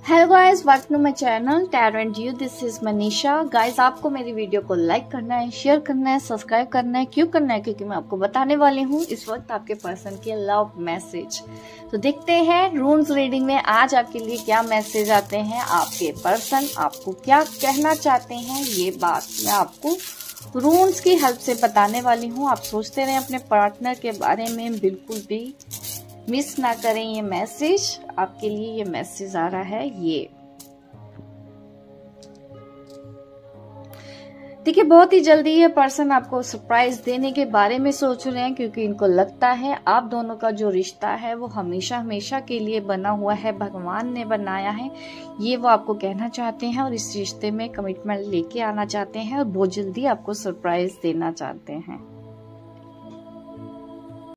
Hello guys, welcome to my channel tarot and you. This is Manisha. Guys, आपको मेरी video को like करना है, शेयर करना है, सब्सक्राइब करना है। क्यों करना है? क्योंकि मैं आपको बताने वाली हूँ इस वक्त आपके पर्सन के लव मैसेज। तो देखते हैं रून्स रीडिंग में आज आपके लिए क्या मैसेज आते हैं। आपके पर्सन आपको क्या कहना चाहते हैं, ये बात मैं आपको रून्स की हेल्प से बताने वाली हूँ। आप सोचते रहें अपने पार्टनर के बारे में, बिल्कुल भी मिस ना करें ये मैसेज। आपके लिए ये मैसेज आ रहा है। ये देखिए, बहुत ही जल्दी ये पर्सन आपको सरप्राइज देने के बारे में सोच रहे हैं, क्योंकि इनको लगता है आप दोनों का जो रिश्ता है वो हमेशा हमेशा के लिए बना हुआ है, भगवान ने बनाया है। ये वो आपको कहना चाहते हैं और इस रिश्ते में कमिटमेंट लेके आना चाहते हैं और बहुत जल्दी आपको सरप्राइज देना चाहते हैं।